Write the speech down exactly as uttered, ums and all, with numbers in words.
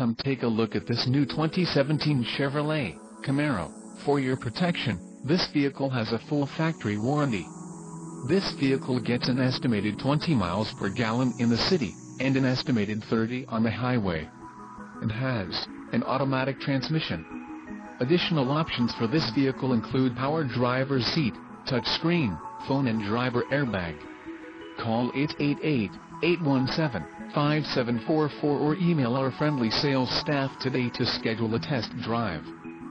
Come take a look at this new twenty seventeen Chevrolet Camaro. For your protection, this vehicle has a full factory warranty. This vehicle gets an estimated twenty miles per gallon in the city, and an estimated thirty on the highway. And has an automatic transmission. Additional options for this vehicle include power driver's seat, touchscreen, phone and driver airbag. Call eight eight eight, eight one seven, five seven four four or email our friendly sales staff today to schedule a test drive.